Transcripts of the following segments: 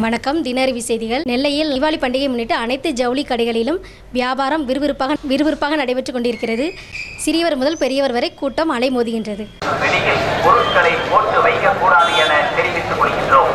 வணக்கம். தினஅறிவி செய்திகள். நெல்லையில் தீபாவளி பண்டிகையை முன்னிட்டு அனைத்து ஜவுளி கடைகளிலும் வியாபாரம் விறுவிறுப்பாக நடைபெற்றுக் கொண்டிருக்கிறது. சிறியவர் முதல் பெரியவர் வரை கூட்டம் அலைமோதுகின்றது. பொருட்களை போட்டு வைக்கக்கூடாது என தெரிவித்துக் கொள்கின்றோம்.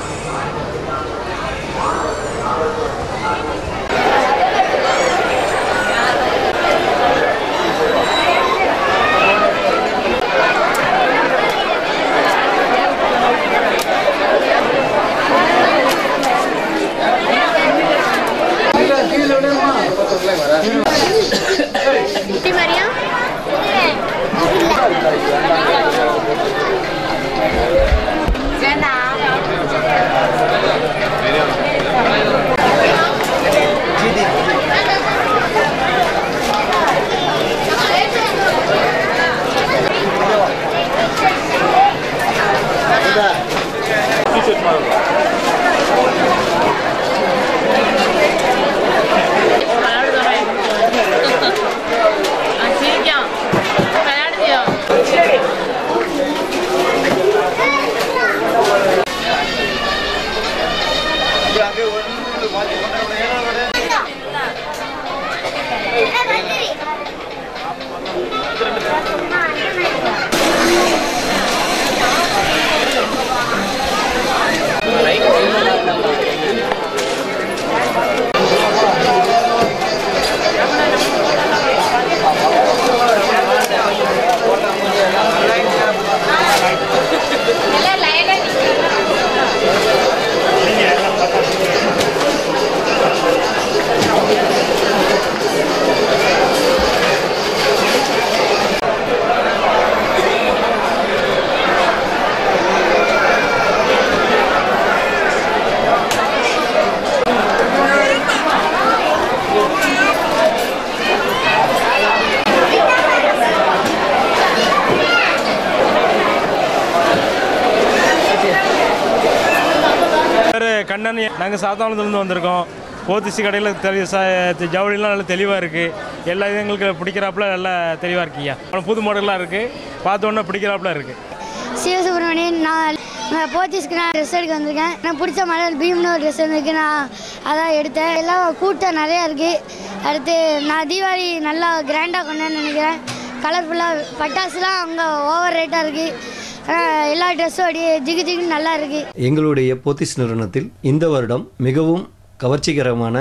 கண்ணன், நாங்கள் சாத்தானத்துலேருந்து வந்திருக்கோம். போத்திசி கடையில் ஜவுளிலாம் நல்லா தெளிவாக இருக்குது. எல்லா இது எங்களுக்கு பிடிக்கிறாப்புல நல்லா தெளிவாக இருக்குய்யா. புது மாடலாக இருக்குது, பார்த்தோன்னா பிடிக்கிறாப்புல இருக்குது. சிவசுப்ரமணியன், நான் போத்திஸ்க்கு நான் ட்ரெஸ் எடுக்க வந்திருக்கேன். எனக்கு பிடிச்ச மாடல் பீம்னு ஒரு ட்ரெஸ் வந்துருக்கு, நான் அதான் எடுத்தேன். எல்லாம் கூட்டம் நிறையா இருக்குது. அடுத்து நான் தீபாவளி நல்லா கிராண்டாக கொண்டேன்னு நினைக்கிறேன். கலர்ஃபுல்லாக பட்டாசுலாம் அங்கே ஓவர் ரேட்டாக இருக்குது. எல்லா ட்ரெஸ்ஸும் அப்படியே ஜிகு ஜிகுன்னு நல்லா இருக்குது. எங்களுடைய போத்திஸ் நிறுவனத்தில் இந்த வருடம் மிகவும் கவர்ச்சிகரமான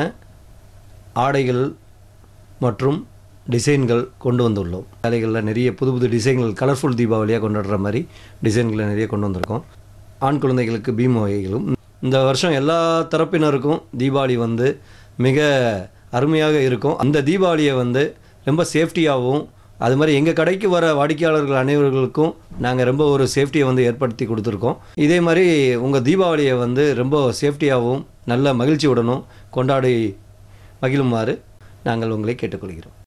ஆடைகள் மற்றும் டிசைன்கள் கொண்டு வந்துள்ளோம். ஆடைகளில் நிறைய புது புது டிசைன்கள், கலர்ஃபுல் தீபாவளியாக கொண்டாடுற மாதிரி டிசைன்களை நிறைய கொண்டு வந்திருக்கோம். ஆண் குழந்தைகளுக்கு பீம் வகைகளும். இந்த வருஷம் எல்லா தரப்பினருக்கும் தீபாவளி மிக அருமையாக இருக்கும். அந்த தீபாவளியை ரொம்ப சேஃப்டியாகவும், அது மாதிரி எங்கள் கடைக்கு வர வாடிக்கையாளர்கள் அனைவர்களுக்கும் நாங்கள் ரொம்ப ஒரு சேஃப்டியை ஏற்படுத்தி கொடுத்துருக்கோம். இதே மாதிரி உங்கள் தீபாவளியை ரொம்ப சேஃப்டியாகவும் நல்ல மகிழ்ச்சியுடனும் கொண்டாடி மகிழுமாறு நாங்கள் உங்களை கேட்டுக்கொள்கிறோம்.